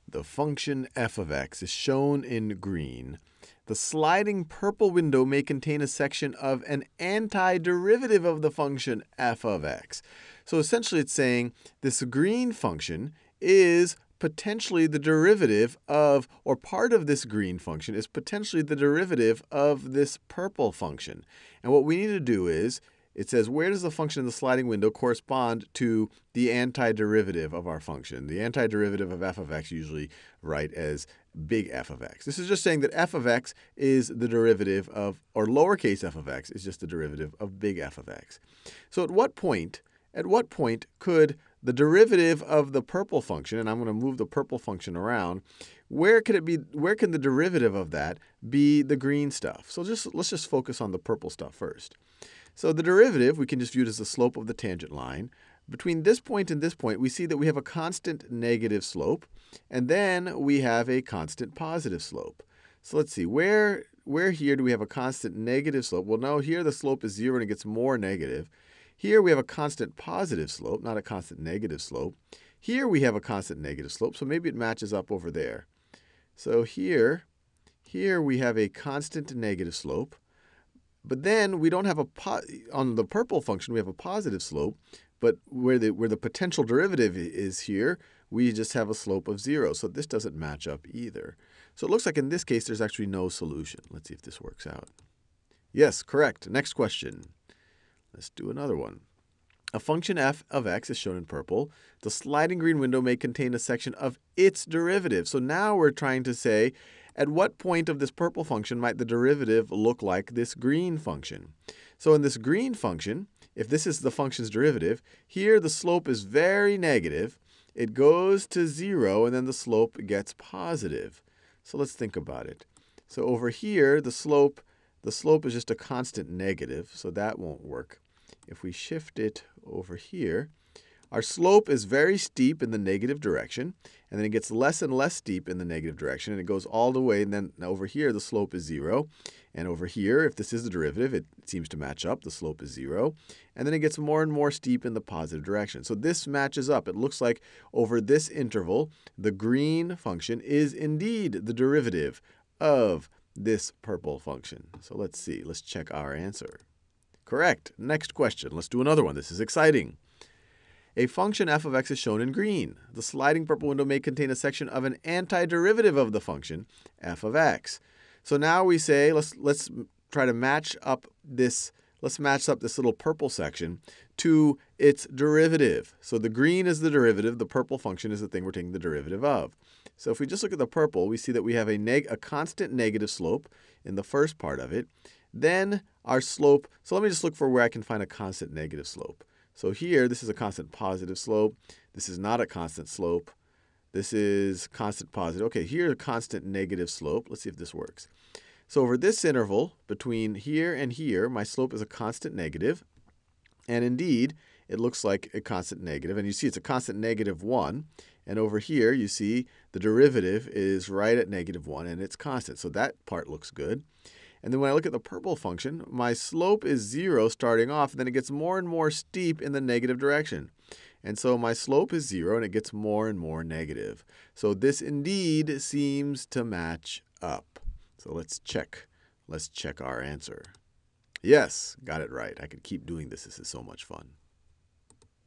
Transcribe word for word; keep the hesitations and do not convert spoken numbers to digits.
The function f of x is shown in green. The sliding purple window may contain a section of an antiderivative of the function f of x. So essentially it's saying this green function is potentially the derivative of, or part of this green function is potentially the derivative of this purple function. And what we need to do is, it says, where does the function in the sliding window correspond to the antiderivative of our function? The antiderivative of f of x usually write as big F of x. This is just saying that f of x is the derivative of, or lowercase f of x is just the derivative of big F of x. So at what point, at what point could the derivative of the purple function, and I'm going to move the purple function around, where could it be, where can the derivative of that be the green stuff? So just let's just focus on the purple stuff first. So the derivative, we can just view it as the slope of the tangent line. Between this point and this point, we see that we have a constant negative slope, and then we have a constant positive slope. So let's see, where, where here do we have a constant negative slope? Well, no, here the slope is zero and it gets more negative. Here we have a constant positive slope, not a constant negative slope. Here we have a constant negative slope, so maybe it matches up over there. So here, here we have a constant negative slope. But then we don't have a, po on the purple function, we have a positive slope. But where the, where the potential derivative is here, we just have a slope of zero. So this doesn't match up either. So it looks like in this case, there's actually no solution. Let's see if this works out. Yes, correct. Next question. Let's do another one. A function f of x is shown in purple. The sliding green window may contain a section of its derivative. So now we're trying to say, at what point of this purple function might the derivative look like this green function? So in this green function, if this is the function's derivative, here the slope is very negative. It goes to zero, and then the slope gets positive. So let's think about it. So over here, the slope, the slope is just a constant negative, so that won't work. If we shift it over here, our slope is very steep in the negative direction, and then it gets less and less steep in the negative direction, and it goes all the way, and then over here the slope is zero. And over here, if this is the derivative, it seems to match up. The slope is zero. And then it gets more and more steep in the positive direction. So this matches up. It looks like over this interval, the green function is indeed the derivative of this purple function. So let's see. Let's check our answer. Correct. Next question. Let's do another one. This is exciting. A function f of x is shown in green. The sliding purple window may contain a section of an antiderivative of the function f of x. So now we say, let's, let's try to match up this, let's match up this little purple section to its derivative. So the green is the derivative. The purple function is the thing we're taking the derivative of. So if we just look at the purple, we see that we have a, neg a constant negative slope in the first part of it. Then our slope, so let me just look for where I can find a constant negative slope. So here, this is a constant positive slope. This is not a constant slope. This is constant positive. Okay, here's a constant negative slope. Let's see if this works. So over this interval, between here and here, my slope is a constant negative. And indeed, it looks like a constant negative. And you see it's a constant negative one. And over here, you see the derivative is right at negative one, and it's constant. So that part looks good. And then when I look at the purple function, my slope is zero starting off, and then it gets more and more steep in the negative direction. And so my slope is zero, and it gets more and more negative. So this indeed seems to match up. So let's check. Let's check our answer. Yes, got it right. I could keep doing this. This is so much fun.